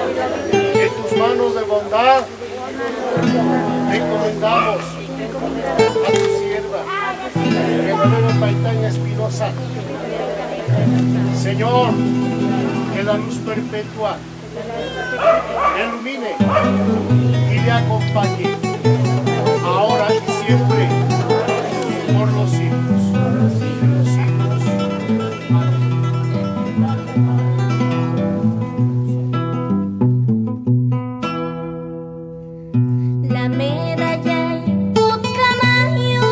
En tus manos de bondad te encomendamos a tu sierva, Genoveva Paitaña Espinosa. Señor, que la luz perpetua le ilumine y le acompañe, ahora y siempre, por los siglos de los siglos. La medalla y Pucamayo,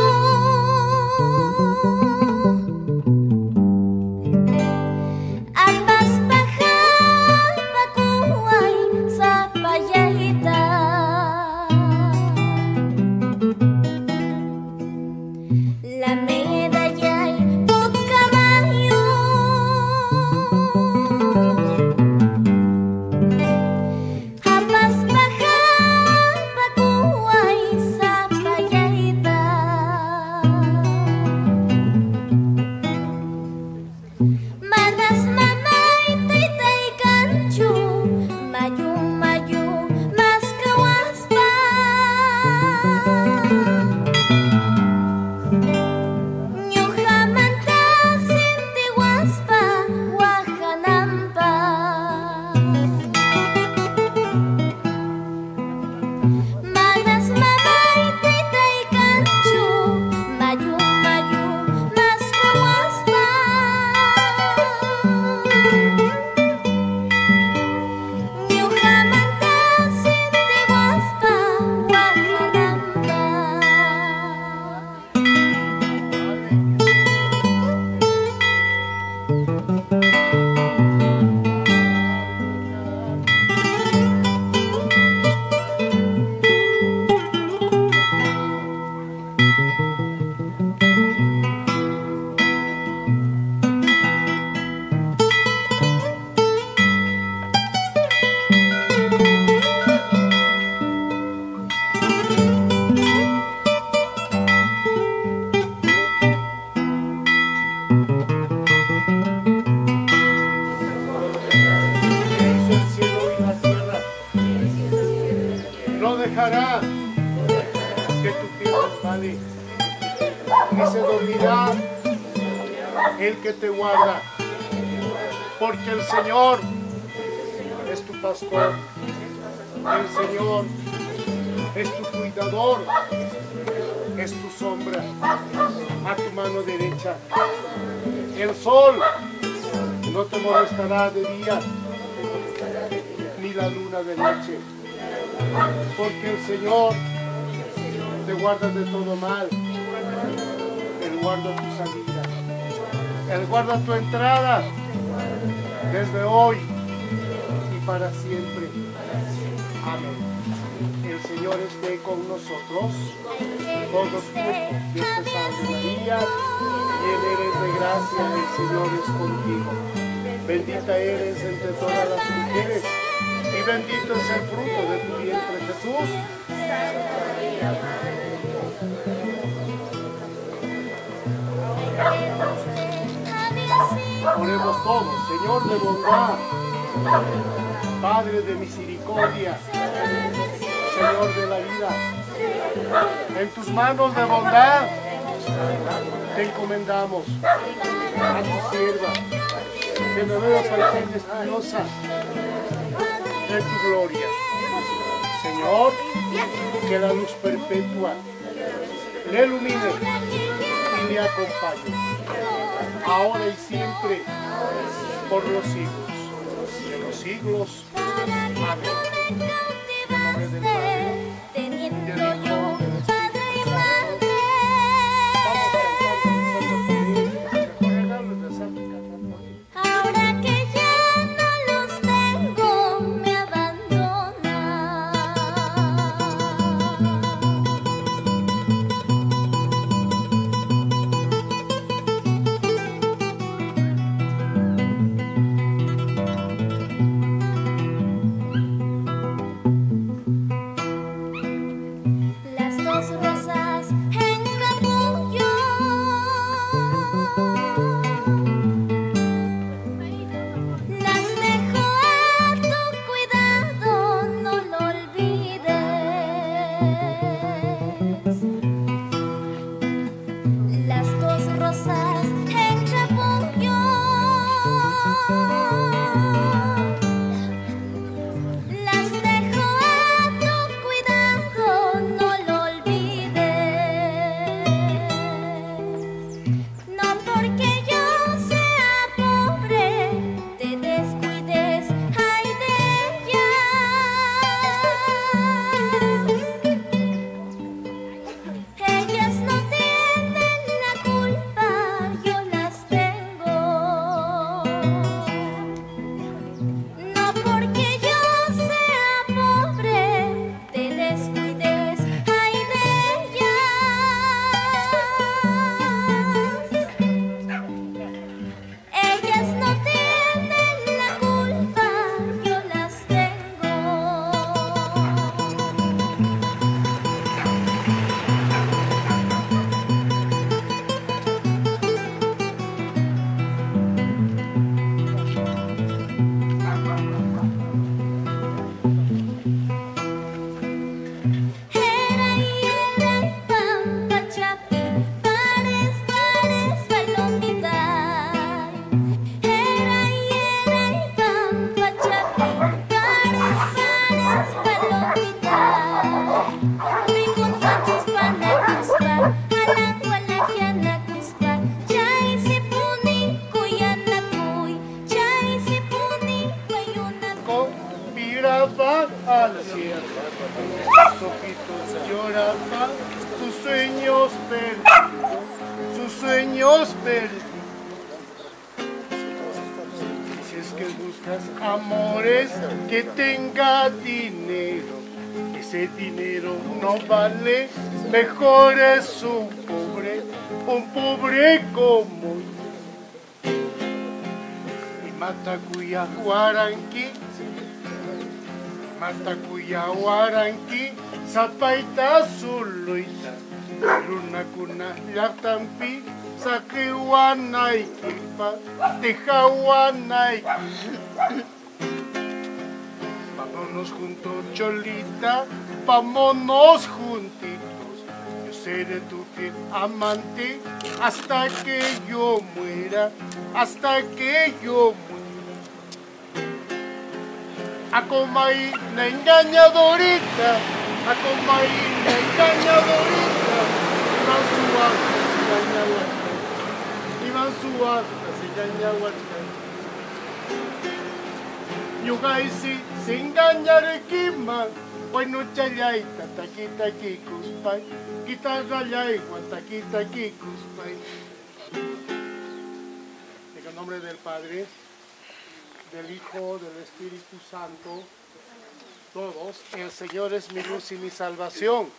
ambas bajas Pacuay, Zapallayita. La medalla y Pucamayo, ambas bajas Pacuay, Zapallayita. Manas mamay taytay kanchu, mayu mayu mas kawaspa. Ñuqamanta sintiwaspa wahanampa. Manas mamay taytay kanchu, mayu mayu mas kawaspa. Ñuqamanta sintiwaspa wahanampa. Hizo el cielo y la tierra, no dejará que tu pie resbale, ni se dormirá el que te guarda, porque el Señor es tu pastor, el Señor es tu cuidador, es tu sombra a tu mano derecha. El sol no te molestará de día, ni la luna de noche, porque el Señor te guarda de todo mal. Él guarda tu salida, Él guarda tu entrada, desde hoy y para siempre. Amén. El Señor esté con nosotros, todos juntos. Dios te salve María, llena eres de gracia, el Señor es contigo. Bendita eres entre todas las mujeres, y bendito es el fruto de tu vientre, Jesús. Oremos todos. Señor de bondad, Padre de misericordia, Señor de la vida, en tus manos de bondad te encomendamos a tu sierva, Genoveva Paitaña Espinosa, de tu gloria. Señor, que la luz perpetua le ilumine y le acompañe, ahora y siempre, por los siglos de los siglos. Amén. En nombre del Padre, Teniendo del Hijo, yo del padre y Espíritu Santo. Vamos a cantar con Santo Feliz, recordarles de Santo Cantar. ahora que ya no los tengo, me abandonan. miraban al cielo. Sus ojitos lloraban, sus sueños perdidos, sus sueños perdidos. Si es que buscas amores que tenga dinero, ese dinero no vale, mejor es un pobre como yo. Matacuya Huaranqui, Zapaita Zuluita, Luna Cuna Yatampi, Saquihuanaiquipa, Tejahuanaiqui. Vámonos juntos, Cholita, vámonos juntitos. Yo seré tu fiel amante hasta que yo muera, hasta que yo muera. Acomay la engañadorita, Acomay la engañadorita, Iban su alta, se engaña huarca. Yugaisi se engaña requima, bueno chayaita, taquita kikuspay, guitarra yaigua, taquita kikuspay. En el nombre del Padre, del Hijo, del Espíritu Santo, todos, el Señor es mi luz y mi salvación.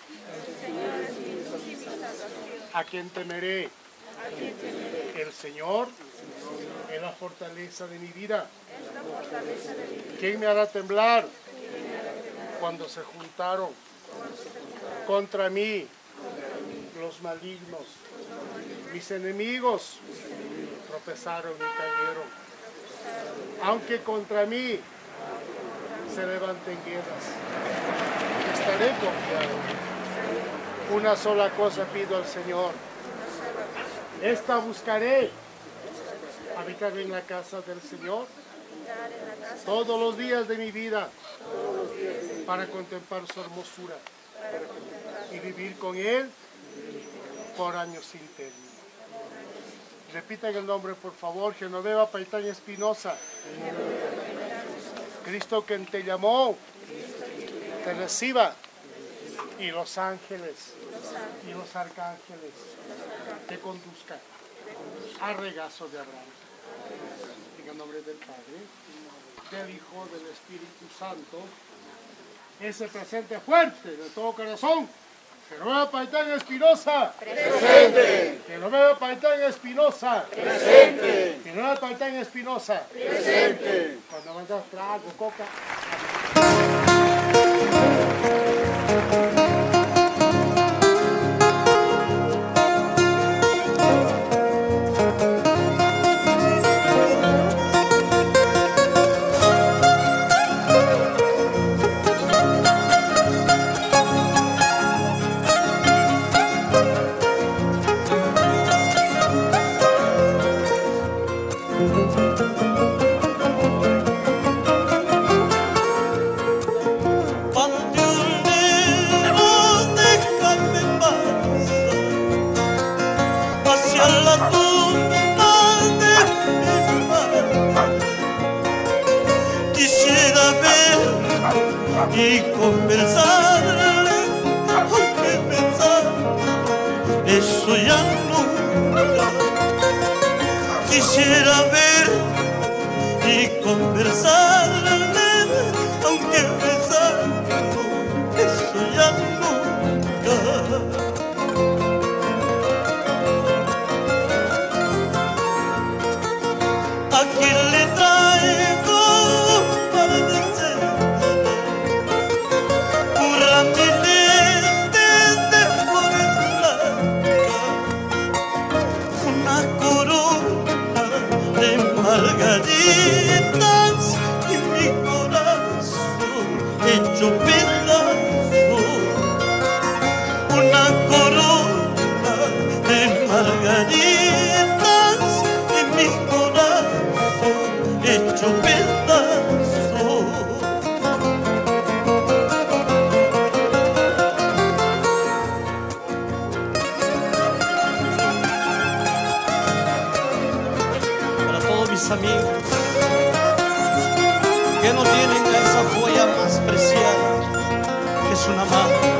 ¿A quién temeré? El Señor es la fortaleza de mi vida. ¿Quién me hará temblar? Cuando se juntaron contra mí los malignos, mis enemigos tropezaron y cayeron. Aunque contra mí se levanten guerras, estaré confiado. Una sola cosa pido al Señor, esta buscaré, habitar en la casa del Señor todos los días de mi vida, para contemplar su hermosura y vivir con Él por años sin término. Repitan el nombre, por favor. Genoveva Paitán Espinosa. Cristo, quien te llamó, te reciba. Y los ángeles y los arcángeles te conduzcan al regazo de Abraham. En el nombre del Padre, del Hijo, del Espíritu Santo, ese presente fuerte de todo corazón. Genoveva Paitán Espinosa. Presente. Genoveva Paitán Espinosa. Presente. Genoveva Paitán Espinosa. Presente. Cuando mandas trago, coca. Y conversarle, aunque pensar, eso ya nunca. Quisiera ver y conversarle, aunque pensar, eso ya nunca. ¿A quién le traigo para decir? De flores blancas, una corona de margaritas y mi corazón hecho pedazo. Una corona de margaritas y mi corazón hecho pedazo. Amigos que no tienen esa joya más preciosa es una madre.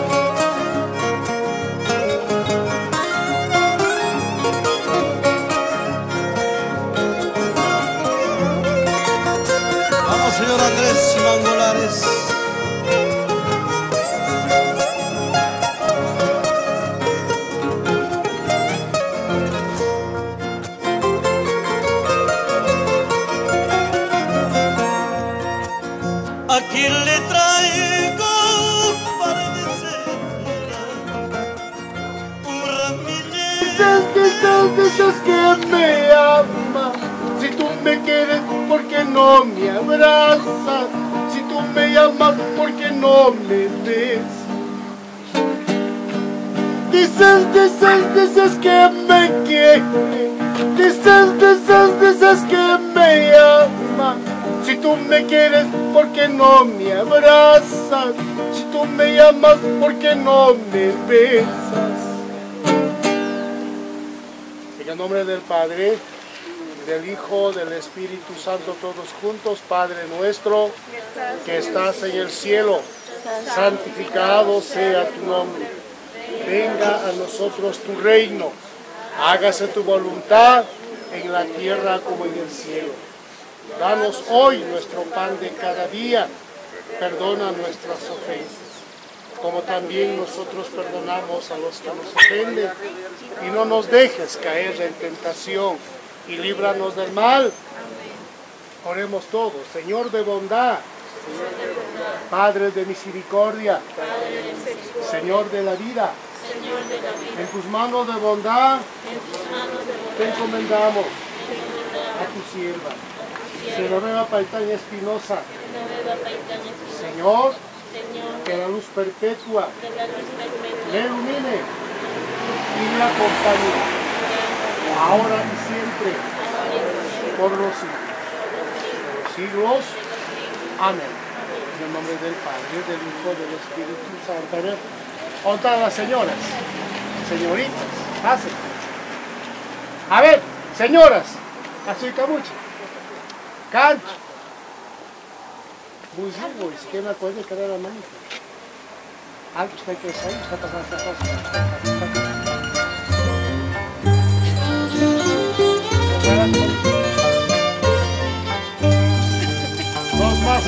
Vamos, señor Andrés Mangolares. Aquí le traigo para desayunar un ramillete. Dices que me amas. Si tú me quieres, ¿por qué no me abrazas? Si tú me llamas, ¿por qué no me ves? Dices que me quieres. Dices que me amas. Si tú me quieres, ¿por qué no me abrazas? Si tú me llamas, ¿por qué no me besas? En el nombre del Padre, del Hijo, del Espíritu Santo, todos juntos. Padre nuestro, que estás en el cielo, santificado sea tu nombre. Venga a nosotros tu reino. Hágase tu voluntad en la tierra como en el cielo. Danos hoy nuestro pan de cada día. Perdona nuestras ofensas, como también nosotros perdonamos a los que nos ofenden. Y no nos dejes caer en tentación, y líbranos del mal. Oremos todos. Señor de bondad, Padre de misericordia, Señor de la vida, en tus manos de bondad te encomendamos a tu sierva, Genoveva Paitaña Espinosa. Señor, que la luz perpetua le ilumine y le acompañe, ahora y siempre, por los siglos. Amén. En el nombre del Padre, del Hijo, del Espíritu Santo. Amén. ¿Dónde las señoras? Señoritas, pasen. A ver, señoras, así camucha. Canto. Muy bien, es que me acuerdo que era la manita. Algo está que salir, está pasando esta cosa. Dos más.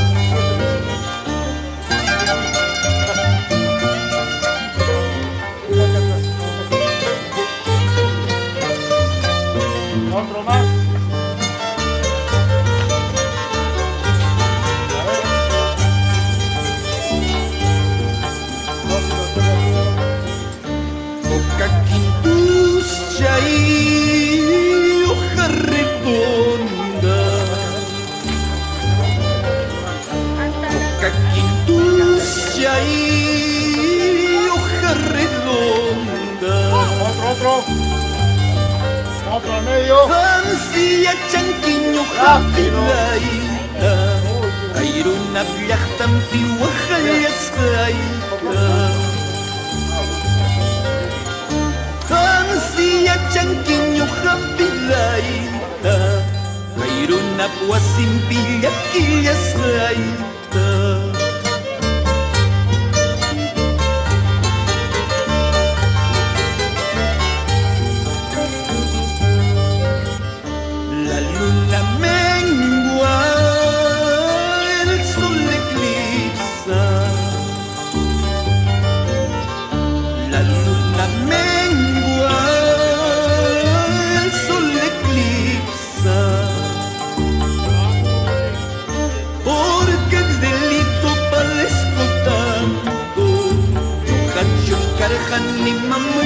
Otro más. Caquindus hoja redonda, caquindus hoja redonda. Otro a medio. Hansilla chanquiño japilaita, ayruna viajtan pihuajayaskaita. Hansilla chanquiño japilaita, ayruna puasimpilla quillaskaita. Ni mamá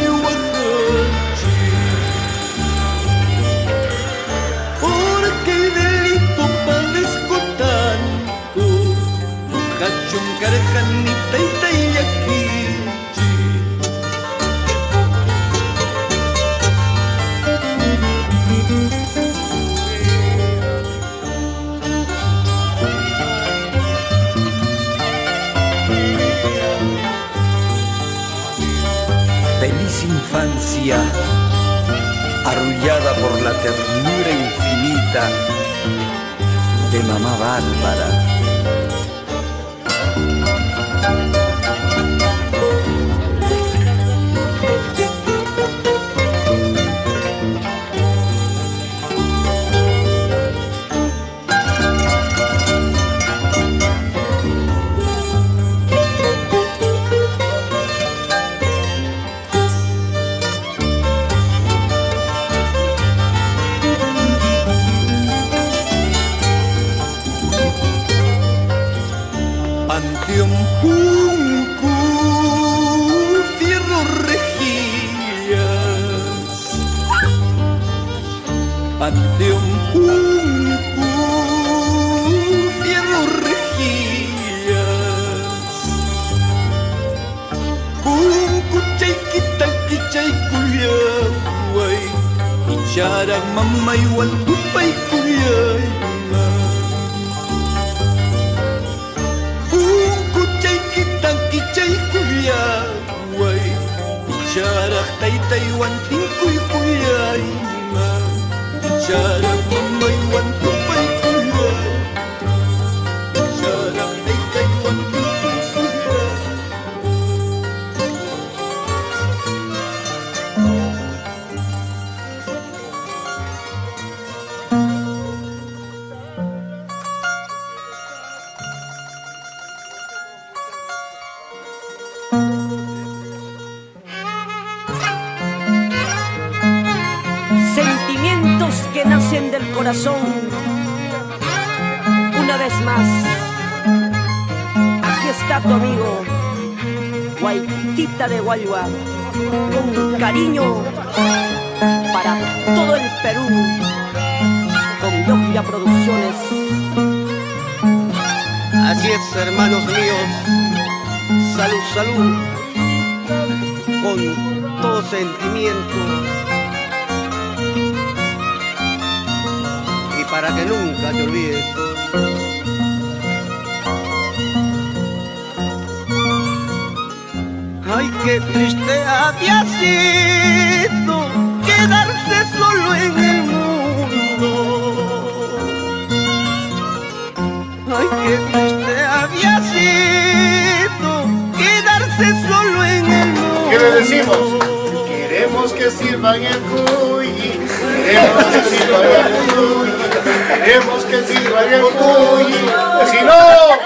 porque el delito padezco tanto, no cacho un carjanita y aquí. Feliz infancia, arrullada por la ternura infinita de mamá Bárbara. ante un punco fierro rejillas, ante un punco fierro rejillas, punco chaykita kichay kuyaway, icharang mamaywan tupay kuyay. Kichay kuyaway, icharak taytaywan tingkuy kuyay ma, icharak mamaywan tupay kuyay, icharak taytaywan tingkuy kuyay. Sentimientos que nacen del corazón. Una vez más, aquí está tu amigo Guaytita de Guayua, con cariño para todo el Perú, con Yogia Producciones. Así es, hermanos míos, salud, salud, con todo sentimiento, y para que nunca te olvides. Ay, qué triste había sido quedarse solo en el mundo. Ay, qué triste había sido quedarse solo en el mundo. ¿Qué le decimos? Queremos que sirvan el cuy, queremos que sirvan el cuy, queremos que sirvan el cuy. Si no,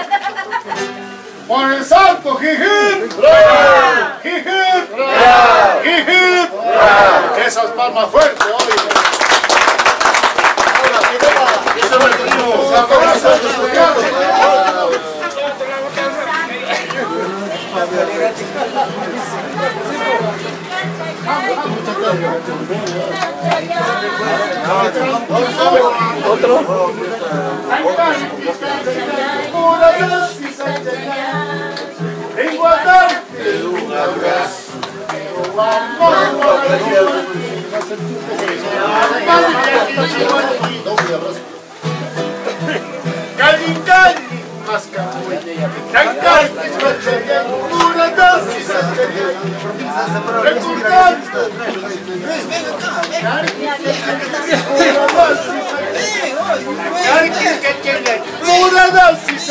por el santo, jijip, jijip, jijip. Esas palmas fuertes, oye. Otro. Vengo a darte un abrazo. Cali, cali, mascamuy, cancari, machayan, una dosis, recordando. Una dosis,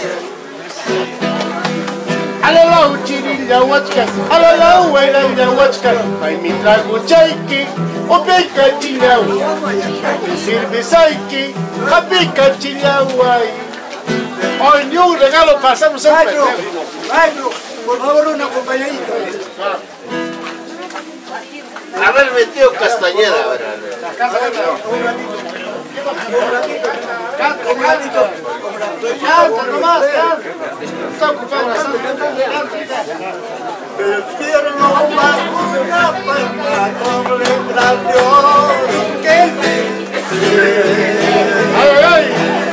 alalau chirilla huachca, alalau huelalla huachca, ay mi trago chayque, o peca chillau, sirve saiki, a peca chillau, ay. Hoy ni un regalo pasamos en Maestro, maestro, por favor una acompañadita. Haber metido Castañeda ahora. Canta nomás, canta. Está ocupado la sala. Prefiero no más una palma con letras de oro que Ay, ay.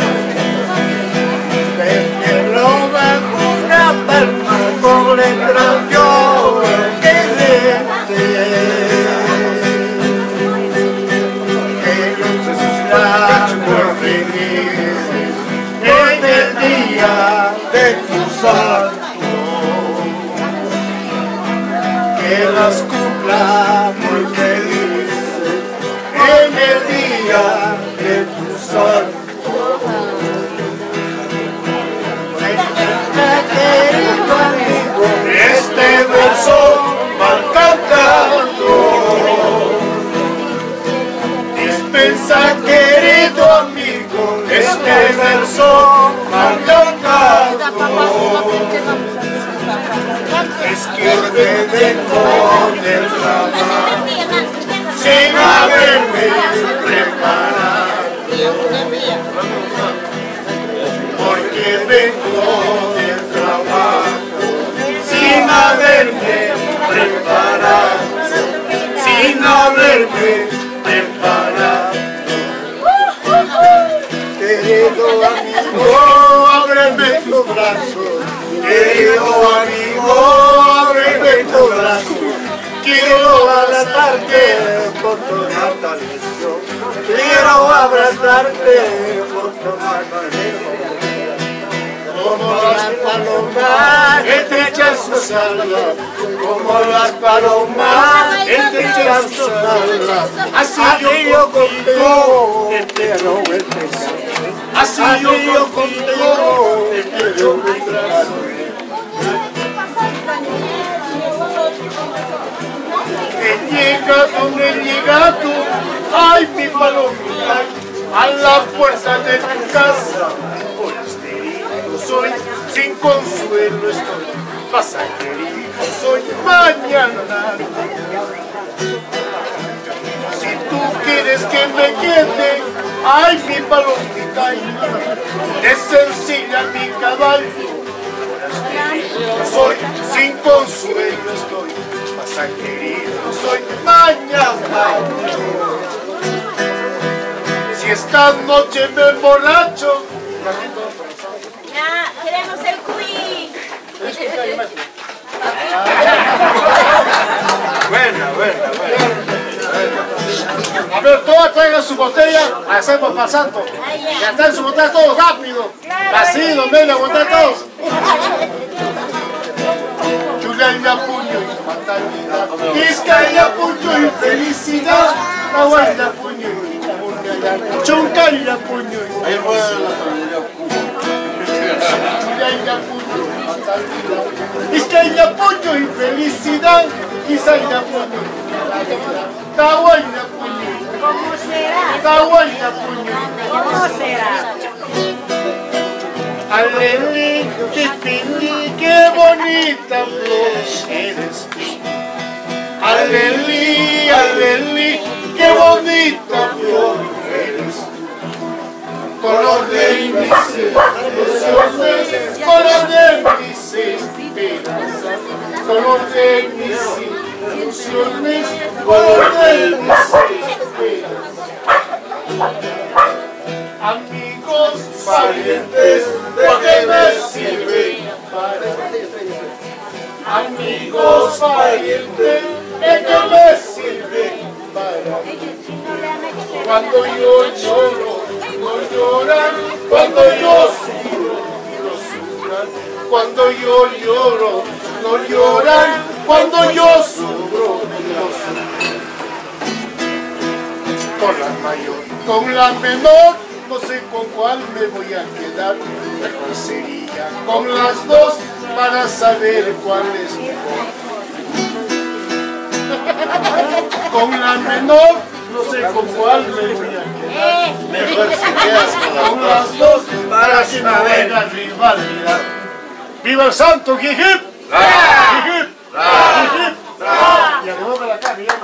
prefiero bajo una palma con letras de oro que en el día de tu santo, que las cumpla muy felices en el día de tu santo. Querido amigo, este verso van cantando. Dispensa, querido amigo, este verso van cantando. Es que me dejó del trabajo sin haberme preparado, porque vengo del trabajo preparado, sin haberme preparado. Querido amigo, ábreme tus brazos. Querido amigo, ábreme tus brazos. Quiero abrazarte por toda la lesión. Quiero abrazarte por tomar Como las palomas estrechan sus alas, como las palomas estrechan sus alas. Así yo contigo entero el pesar. Así yo contigo entero el brazo. He llegado, ay mi palomita, a la puerta de tu casa. Por este herido soy, sin consuelo estoy, pasajerito soy mañana. Si tú quieres que me quede, ay mi palomita, es sencilla mi caballo. Por este herido soy, sin consuelo estoy, pasajerito soy mañana. Si esta noche me emborracho, Ya, queremos el quiz. Buena. a ver, todas traigan su botella, hacemos pasando. Ya están su botella todos rápido. Así, don Meli, aguantar todos. Chulaya, puño y fatalidad. Vizcaya, puño y felicidad. Nahuayla, puño y fatalidad. Chuncaya, puño y felicidad. Chulaya, puño y fatalidad. Vizcaya, puño y felicidad. Quizaya, puño y fatalidad. Nahuayla, puño y ¿Cómo será? Nahuayla, puño y ¿Cómo será? Aleli, Tipini, qué bonita flor eres tú. Aleli, Aleli, qué bonita flor eres tú. Color de mis ilusiones, color de mis esperanzas, color de mis ilusiones, color de mis esperanzas. Amigos, parientes, ¿de qué me sirven para? Amigos, parientes, ¿de qué me sirven para? Cuando yo lloro, no lloran, cuando yo sufro, no sufran. Cuando yo lloro, no lloran, cuando yo sufro, no sufran. Con la mayor, con la menor, no sé con cuál me voy a quedar, mejor sería con las dos para saber cuál es mejor. Con la menor, no sé con cuál me voy a quedar, mejor si quedas con las dos para que no venga rivalidad. ¡Viva el santo! ¡Hip hip! ¡Hip hip! ¡Hip hip! Y además de la cara, ya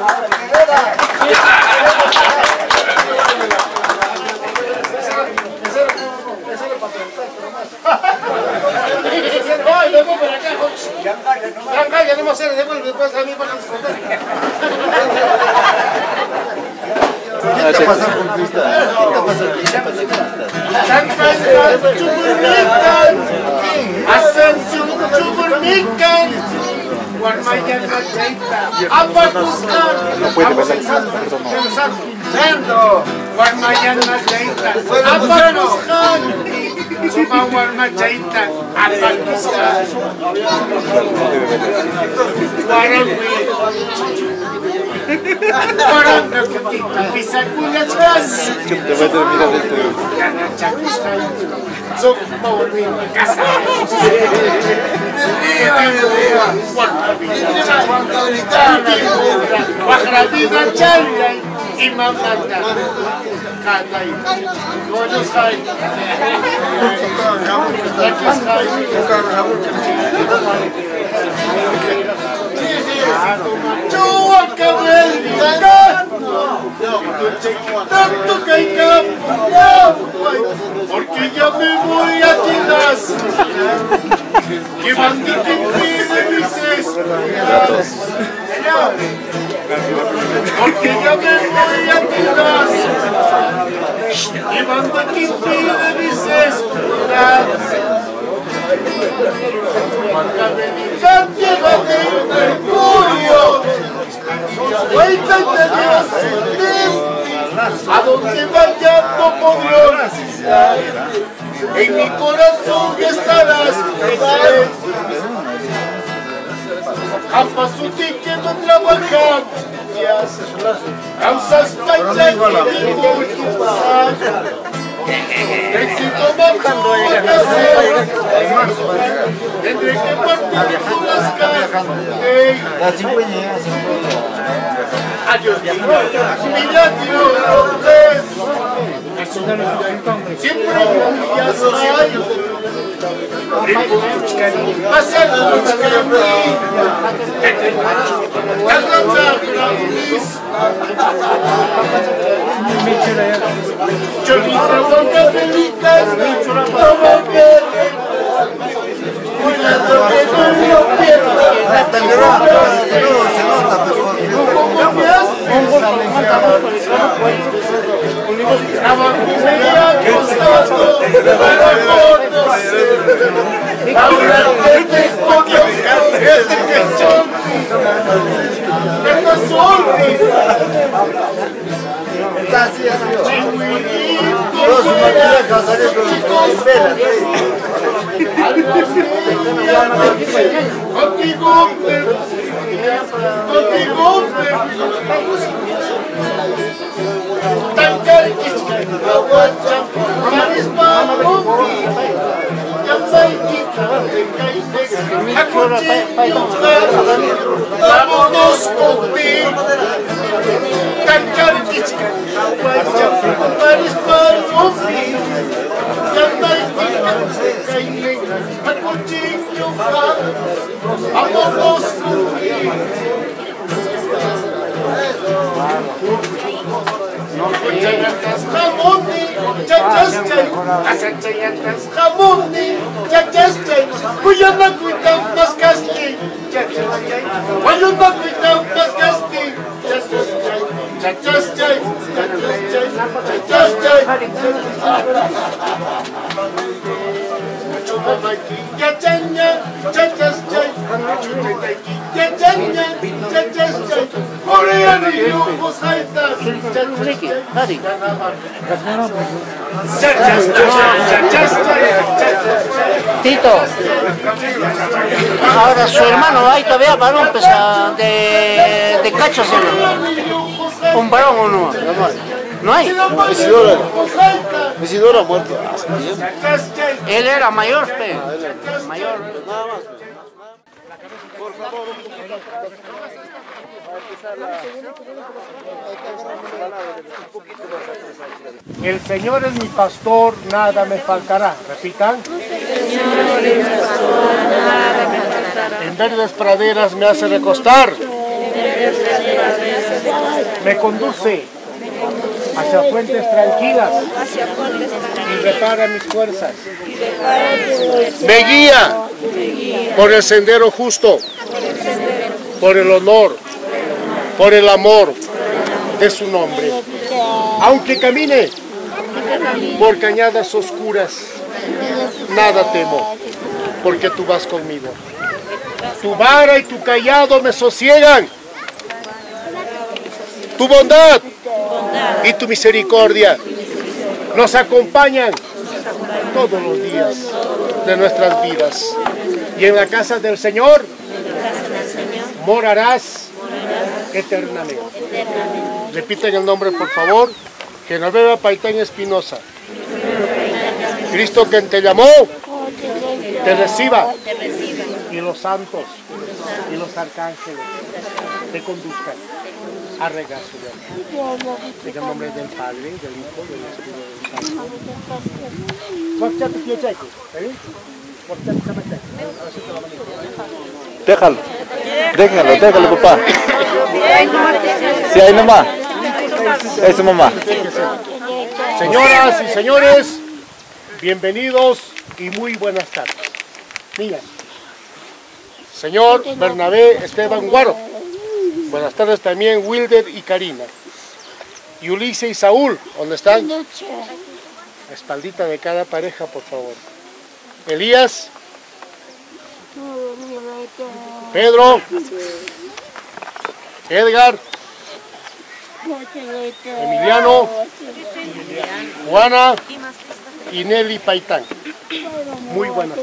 ¡ay, vengo por acá! Ya no me hacer, después a mí para esconder. ¿Qué te pasa con Cristal? Ascensión Chuburnican, Guarmayan Machaita, Apacuscan, vamos pensando, Guarmayan Machaita, Apacuscan, Suma Guarmachaita, Apacuscan, Guarangui, Guaranga Cutita, Pisacuya Chas, Son como volviendo a casa. Guajrabina Chaya y Mamata. Katay. Goyos Hay. Lakis Hay. Chua Cabel. Tanto que hay porque ya me voy a tirar. Que bandito impide mis Porque yo me voy a tu casa, llevando aquí de mis esperanzas. Santiago de Mercurio, vuelta de Dios, a donde vaya no podré olvidar. En mi corazón estarás, Jamás sentí que no trabajamos, causas callas y dificultades. Éxito cuando tendré que partir por las calles. Adiós, mira, Dios, siempre humillas hay. Pasar mucho camino, chorizo con capelitas, no me pierdes. Cuidado que no lo pierdas. Me ha costado para conocer. Ahora que te conozco, que son estas son contigo, tan cariñosa, aguanta, carisma, vámonos contigo, tan cariñosa, vámonos contigo. Tito, ahora su hermano hay todavía varón de cachos, ¿no? ¿Un varón o no? ¿No hay? Isidora ha muerto. Él era mayor, pe. Mayor. Por favor, El Señor es mi pastor, nada me faltará. Repitan. En verdes praderas me hace recostar. Me conduce hacia fuentes tranquilas y repara mis fuerzas. Me guía por el sendero justo, por el honor, por el amor de su nombre. Aunque camine por cañadas oscuras, nada temo, porque tú vas conmigo. Tu vara y tu cayado me sosiegan. Tu bondad y tu misericordia nos acompañan todos los días de nuestras vidas. Y en la casa del Señor morarás eternamente. Repiten el nombre, por favor. Genoveva Paitán Espinosa. Cristo, quien te llamó, te reciba. Y los santos y los arcángeles te conduzcan a regar su vida. En el nombre del Padre, del Hijo, del Espíritu Santo. Déjalo, papá. Sí, ahí nomás. Eso, mamá. Señoras y señores, bienvenidos y muy buenas tardes. Niñas, Señor Bernabé Esteban Guaro. Buenas tardes también Wilder y Karina. Y Ulises y Saúl, ¿dónde están? Espaldita de cada pareja, por favor. Elías. Pedro. Edgar. Emiliano. Juana. Y Nelly Paitán. Muy buenas.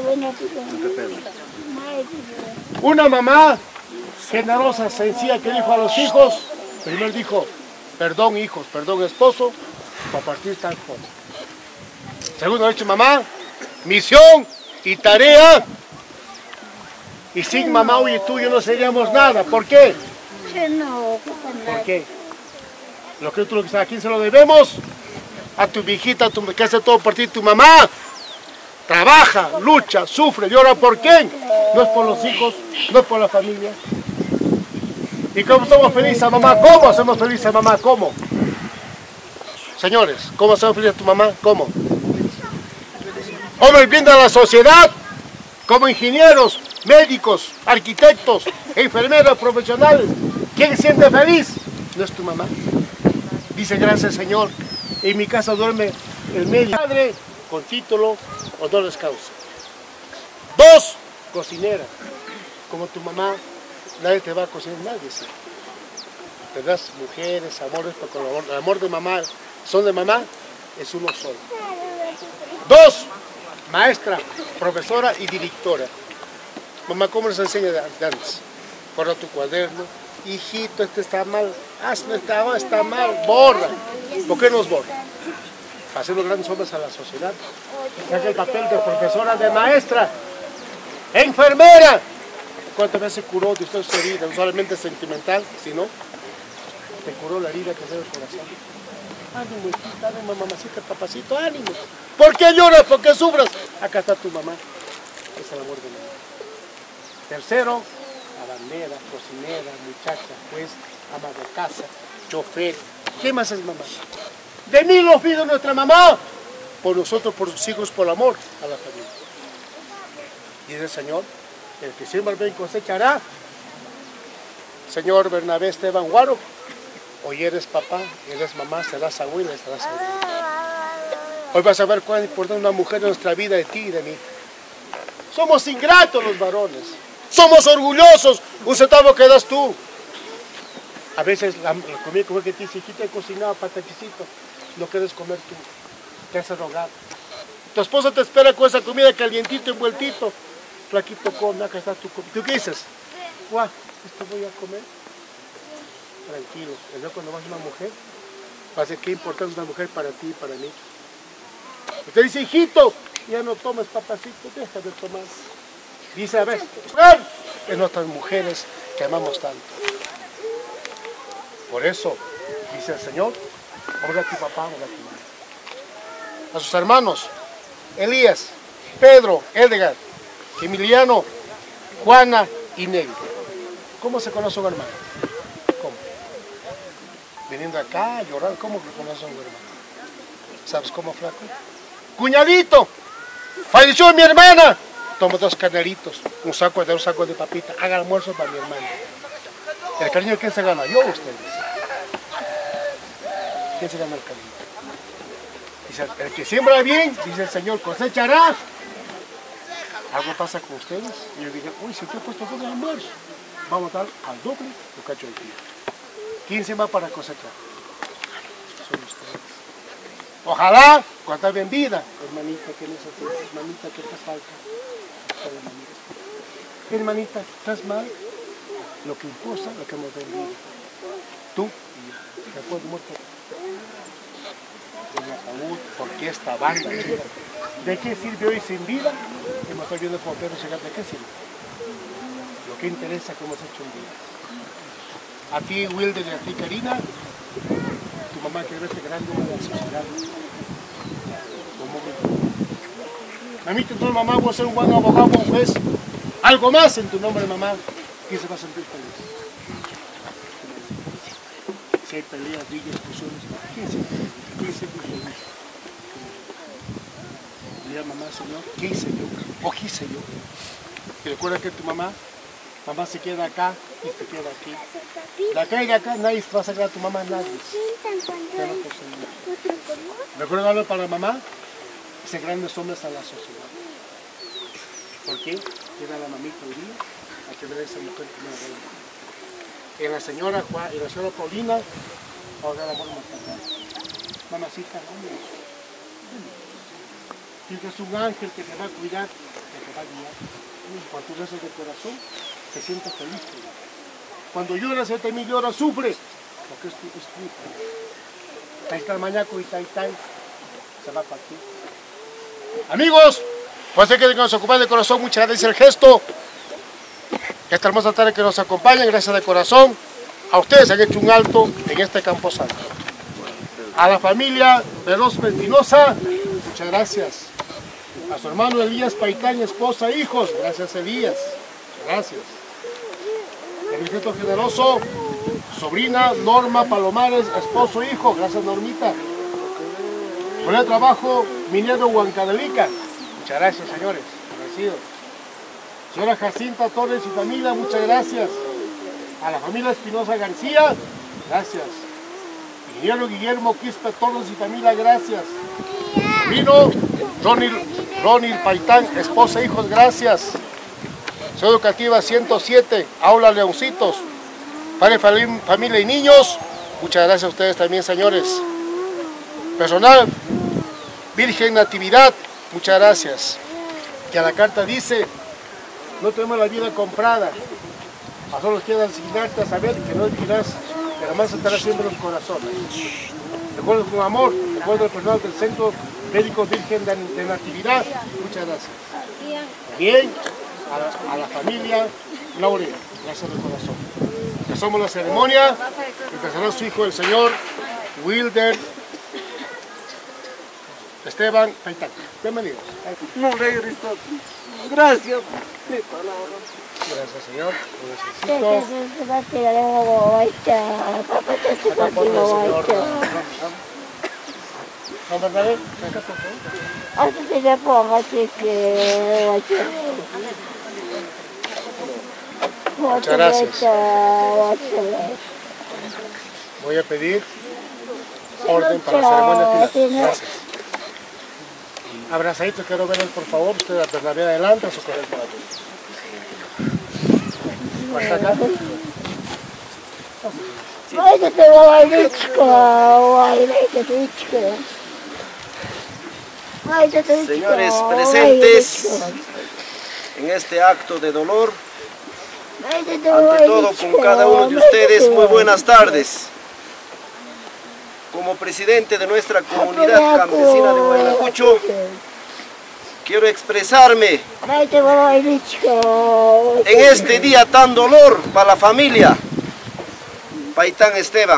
Una mamá generosa, sencilla, que dijo a los hijos, primero dijo, perdón hijos, perdón esposo, para partir tal cosa. Segundo, dicho mamá, misión y tarea. Y sin mamá hoy y tú y yo no seríamos nada. ¿Por qué? ¿Por qué? Lo que tú ¿a quién se lo debemos? A tu viejita, que hace todo por ti, tu mamá. Trabaja, lucha, sufre, llora por quién. No es por los hijos, no es por la familia. ¿Y cómo somos felices a mamá? ¿Cómo hacemos felices a mamá? ¿Cómo? Señores, ¿cómo hacemos felices a tu mamá? ¿Cómo? Hombres bien de la sociedad, como ingenieros, médicos, arquitectos, enfermeros, profesionales. ¿Quién siente feliz? No es tu mamá. Dice, gracias Señor, en mi casa duerme el médico. Padre con título, honores causa. 2, cocinera. Como tu mamá, nadie te va a cocinar, nadie. ¿Sí? Tendrás mujeres, amores, pero con el amor de mamá, son de mamá, es uno solo. 2, maestra, profesora y directora. Mamá, ¿cómo les enseña de antes? Borra tu cuaderno. Hijito, este está mal. No está mal. Borra. ¿Por qué nos borra? Para hacer los grandes hombres a la sociedad. Es el papel de profesora, de maestra, enfermera. ¿Cuántas veces curó de usted su herida? No solamente sentimental, sino te curó la herida que es el corazón. Ánimo, hijita, ánimo, mamacita, papacito, ánimo. ¿Por qué lloras? ¿Por qué sufres? Acá está tu mamá. Es el amor de mamá. Tercero, lavandera, cocinera, muchacha, juez, ama de casa, chofer. ¿Qué más es mamá? De mí lo pido nuestra mamá. Por nosotros, por sus hijos, por el amor a la familia. Y el Señor, el que siembra bien cosechará. Señor Bernabé Esteban Guaro, hoy eres papá, eres mamá, serás abuela, serás abuela. Hoy vas a ver cuán importante una mujer en nuestra vida de ti y de mí. Somos ingratos los varones. Somos orgullosos. Un centavo que das tú. A veces la comida que te dice, hijita, he cocinado pataquisito. No quieres comer tú. Te hace rogar. Tu esposa te espera con esa comida calientito, envueltito. Flaquito, come, acá está tu comida. ¿Tú qué dices? Guau, esto voy a comer. Tranquilo. Pero cuando vas a una mujer, va a ser qué importante es una mujer para ti y para mí. Usted dice, hijito, ya no tomes papacito, deja de tomar. Dice, a ver, en nuestras mujeres que amamos tanto. Por eso, dice el Señor, honra a tu papá, honra a tu madre. A sus hermanos, Elías, Pedro, Edgar, Emiliano, Juana y Nelly. ¿Cómo se conoce un hermano? ¿Cómo? Viniendo acá, llorando, ¿cómo conoce un hermano? ¿Sabes cómo, flaco? Cuñadito, falleció mi hermana. Toma 2 carneritos, un saco de papita, haga almuerzo para mi hermana. ¿El cariño quién se gana? ¿Yo o ustedes? ¿Quién se gana el cariño? Dice, el que siembra bien, dice el Señor, cosechará. Algo pasa con ustedes. Y yo dije, uy, si te he puesto todo el almuerzo, vamos a dar al doble lo cacho del día. ¿Quién se va para cosechar? Son ustedes. Ojalá, cuando estás en vida, hermanita, ¿qué necesitas? Hermanita, ¿qué te falta? Hermanita, ¿estás mal? Lo que importa, lo que hemos vendido. Tú y yo, después de muerto. En la salud, porque esta banda, ¿de qué sirve hoy sin vida? Que me estoy viendo como Pedro llegar, ¿de qué sirve? Lo que interesa que hemos hecho en vida. A ti, Wilder, y a ti, Karina, tu mamá quiere verte grande en la sociedad. Mamita, tu mamá, voy a ser un buen abogado, un juez. Algo más en tu nombre, mamá. ¿Quién se va a sentir feliz? Si hay peleas, discusiones, ¿quién se siente feliz? Mira, mamá, Señor, ¿qué hice yo? ¿O qué hice yo? Y recuerda que tu mamá Mamá se queda acá y se queda aquí. De acá y de acá nadie va a sacar a tu mamá, nadie. Ya no posible. Recuerda algo para la mamá, ese grandes hombres a la sociedad. ¿Por qué? Llega la mamita hoy día a que ver a esa mujer que no reina. Y la señora Paulina, ahora la vamos a matar. Mamacita, vamos. Y que es un ángel que te va a cuidar, que te va a guiar. Cuando tú rezas de corazón, te sientes feliz. Cuando lloras, él también llora, sufre, porque es tu hijo. Taitán mañaco y taitán se va para ti. Amigos, pues hay que nos acompañe de corazón, muchas gracias el gesto. Esta hermosa tarde que nos acompañan, gracias de corazón. A ustedes han hecho un alto en este camposanto. A la familia Veloz Espinosa, muchas gracias. A su hermano Elías Paitán, esposa, hijos, gracias Elías, gracias. El Vicente Generoso, sobrina Norma Palomares, esposo, hijo, gracias Normita. Por el trabajo, minero Huancadelica, muchas gracias señores, agradecido. Señora Jacinta Torres y familia, muchas gracias. A la familia Espinosa García, gracias. Ingeniero Guillermo Quispe Torres y familia, gracias. Vino Ronil Paitán, esposa e hijos, gracias. Ciudad Educativa 107, Aula Leoncitos, Padre, Familia y Niños, muchas gracias a ustedes también, señores. Personal, Virgen Natividad, muchas gracias. Que a la carta dice, no tenemos la vida comprada, a solo queda asignarte a saber que no dirás, que además se estará haciendo los corazones. Recuerdo con amor, recuerdo el personal del Centro Médico Virgen de Natividad, muchas gracias. Bien, a la familia Laure, gracias de corazón. Empezamos la ceremonia, empezará su hijo el señor Wilder Esteban Paitán. Bienvenidos. No regreso. Gracias. Gracias, señor. ¿No, Bernabé? Muchas gracias. Voy a pedir orden para la ceremonia final. Gracias. Abrazaditos, quiero verlos por favor. Usted a Bernabé adelante, a su correr por aquí. ¿Hasta acá? Señores presentes en este acto de dolor, ante todo con cada uno de ustedes, muy buenas tardes. Como presidente de nuestra comunidad campesina de Huaylacucho, quiero expresarme en este día tan dolor para la familia Paitán Esteban.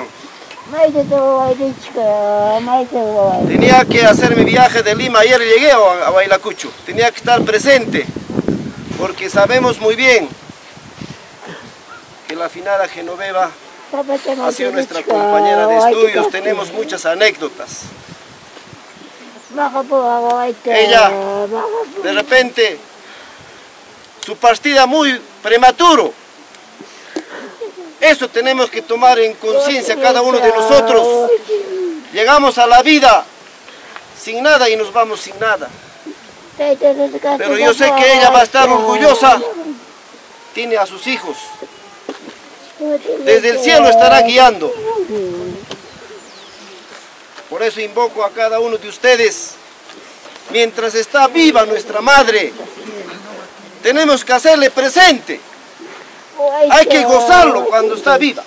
Tenía que hacer mi viaje de Lima, ayer llegué a Huaylacucho, tenía que estar presente, porque sabemos muy bien que la finada Genoveva ha sido nuestra compañera de estudios, tenemos muchas anécdotas. Ella, de repente, su partida muy prematuro. Eso tenemos que tomar en conciencia cada uno de nosotros. Llegamos a la vida sin nada y nos vamos sin nada. Pero yo sé que ella va a estar orgullosa. Tiene a sus hijos. Desde el cielo estará guiando. Por eso invoco a cada uno de ustedes, mientras está viva nuestra madre, tenemos que hacerle presente. Hay que gozarlo cuando está viva.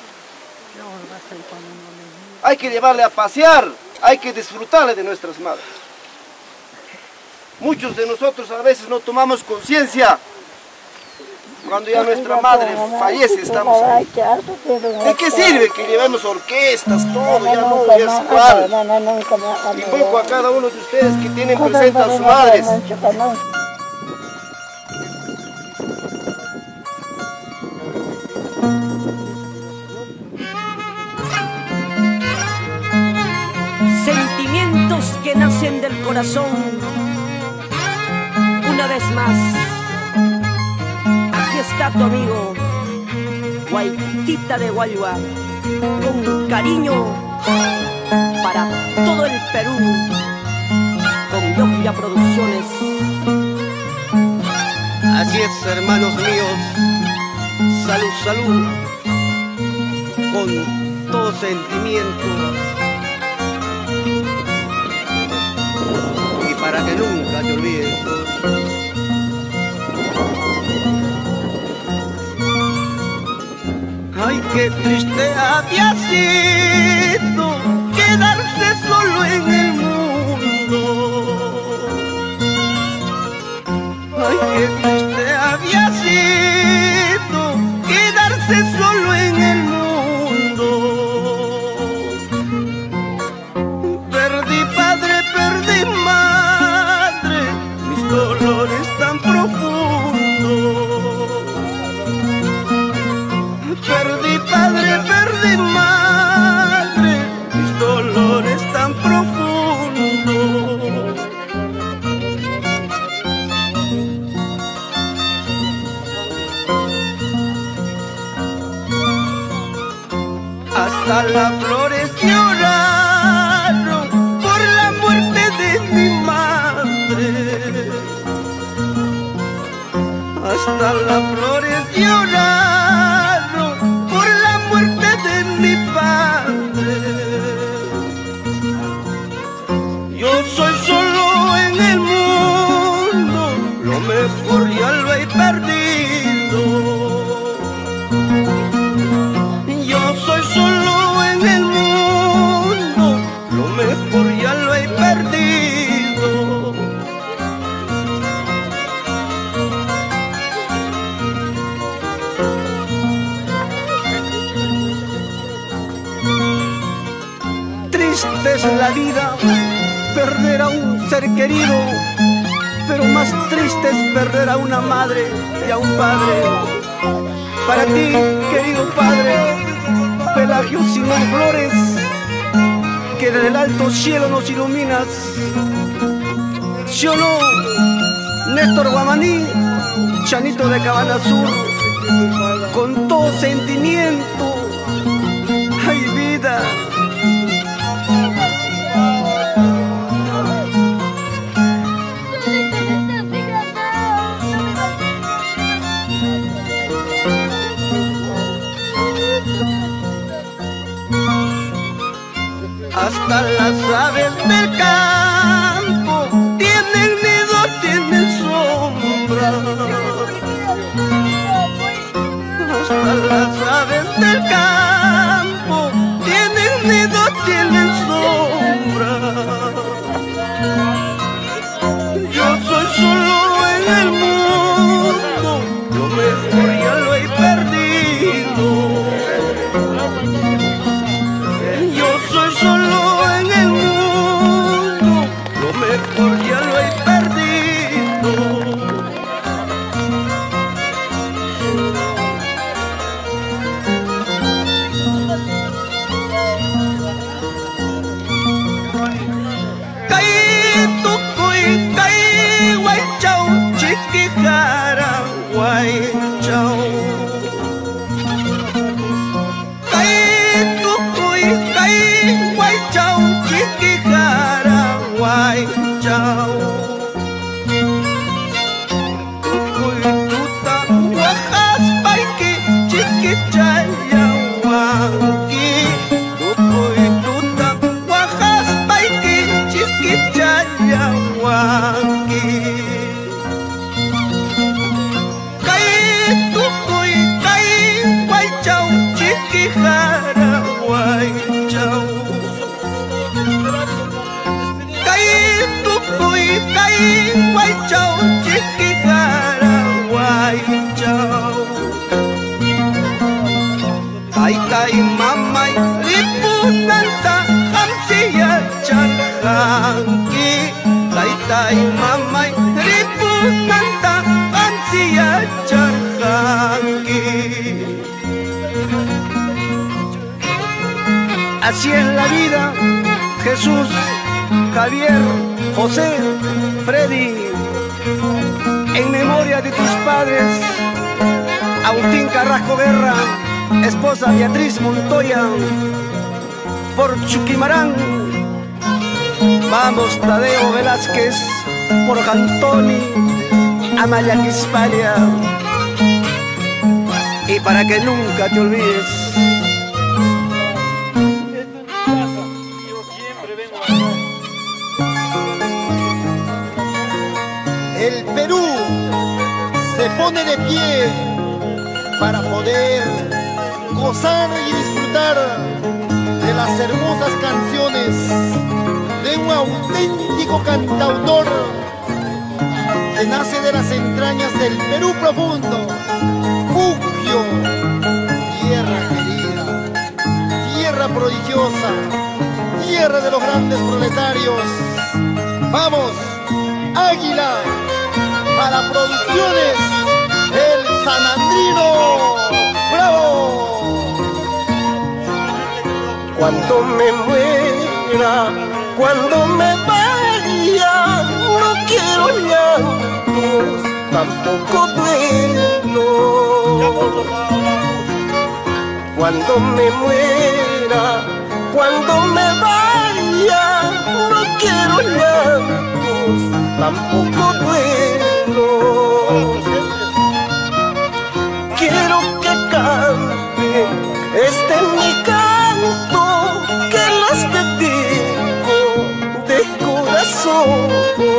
Hay que llevarle a pasear, hay que disfrutarle de nuestras madres. Muchos de nosotros a veces no tomamos conciencia. Cuando ya nuestra madre fallece, estamos ahí. ¿De qué sirve que llevemos orquestas, todo? Ya no es igual. Invoco a cada uno de ustedes que tienen presente a sus madres. Sentimientos que nacen del corazón. Una vez más, aquí está será tu amigo Guayquita de Guayua, con cariño para todo el Perú, con Logia Producciones. Así es, hermanos míos, salud, salud, con todo sentimiento, y para que nunca te olvides. Ay, qué triste había sido quedarse solo en el mundo. Ay, qué triste había sido quedarse solo en el mundo. Perdí padre, perdí madre, mis dolores tan profundos. Perdí padre, perdí madre, mis dolores tan profundos. Hasta las flores lloraron por la muerte de mi madre. Hasta las flores lloraron por la muerte de mi padre. Yo soy solo en el mundo, lo mejor ya lo he perdido. Yo soy solo en el mundo, lo mejor ya lo he perdido. Triste es la vida, perder a un ser querido, pero más triste es perder a una madre y a un padre. Para ti, querido padre, Pelagio Simón Flores, que desde el alto cielo nos iluminas. ¿Sí o no? Néstor Guamaní, Chanito de Cabana Sur, con todo sentimiento, ay vida. Hasta las aves del campo tienen nido, tienen sombra. Hasta las aves del campo tienen nido, tienen sombra. Yo soy solo en el mundo, lo mejor ya lo he perdido. Yo soy solo en el mundo, lo mejor ya lo he perdido. Caí tucuy, caí guaychao, chiquijara guaychao. Guaychao, chiquijara, guaychao. Tucuytuta, guajas, paiki, chiquichaya, guanqui. Tucuytuta, guajas, paiki, chiquichaya, guanqui. Caí, tucuy, caí, guaychao, chiquijara, guaychao. Tucuy, caí, guaychao, chiquijara, guaychao. Taitai, mamay, ripunanta, hamsiya, charjanki. Taitai, mamay, ripunanta, hamsiya, charjanki. Así es la vida, Jesús, Javier, José, Freddy, en memoria de tus padres, Agustín Carrasco Guerra, esposa Beatriz Montoya, por Chuquimarán. Vamos Tadeo Velázquez, por Jantoni, Amaya Quispalia. Y para que nunca te olvides, el Perú se pone de pie para poder gozar y disfrutar de las hermosas canciones de un auténtico cantautor que nace de las entrañas del Perú profundo, Puquio, tierra querida, tierra prodigiosa, tierra de los grandes proletarios. ¡Vamos, Águila! Para producciones El Sanandrino. ¡Bravo! cuando me muera, cuando me vaya, no quiero llantos, tampoco duelo. Cuando me muera, cuando me vaya, no quiero llantos, tampoco duelo. Quiero que cante este mi canto, que las dedico de corazón.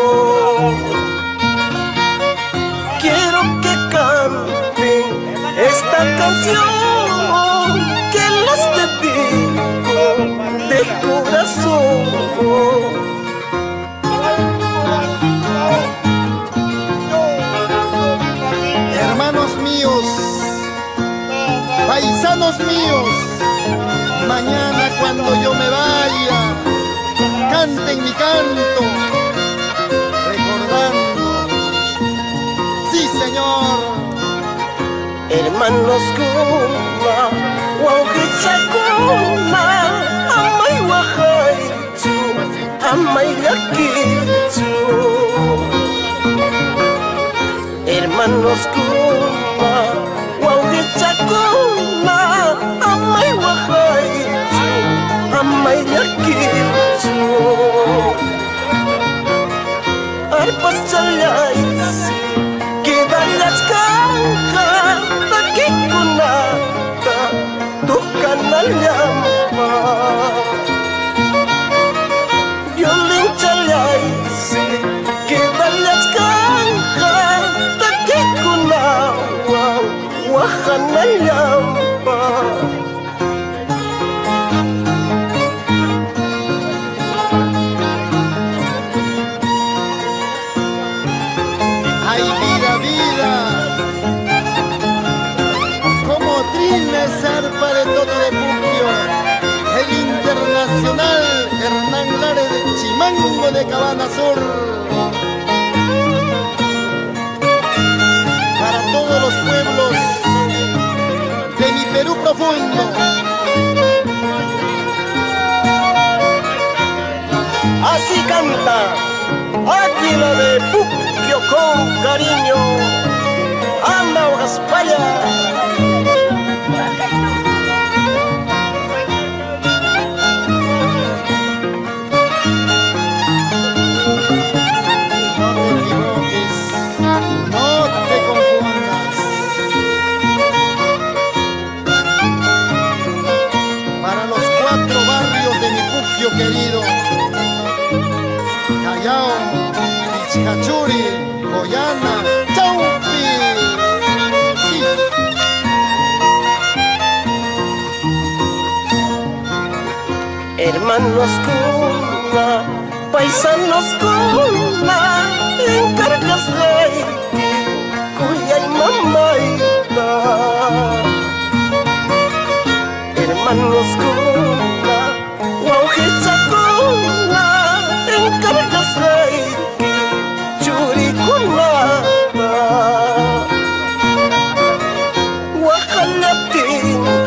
Quiero que canten esta canción, que las dedico de corazón. Hermanos míos, paisanos míos, mañana cuando yo me vaya, canten mi canto, recordando, sí señor. Hermanos Guma, Wauhichakuma, Amay Wahaichu, Amay Yakichu. Hermanos Guma, Wauhichakuma, Amay Wahaichu, Amay Yakichu. Arpas chalaysi, quedan las cajas, taquikunata, tocan al llama. Violín chalaysi, quedan las cajas, taquikunagua, guajan al llama. Ay, vida, vida, como trina zarpa de todo de Puquio, el internacional Hernán Lares de Chimango de Cabana Sur. Para todos los pueblos de mi Perú profundo. Así canta Águila de Puquio con cariño. Anda, Gaspaya. No te equivoques, no te confundas. Para los 4 barrios de mi Puquio querido: Callao, Pichicachuri, Joyana, Chaupi. Sí. Hermanos Guma, paisanos Guma, encargas de cuya y mamaita. Hermanos Guma, Wauhichakuna, encargas de churikunata. Wahalatin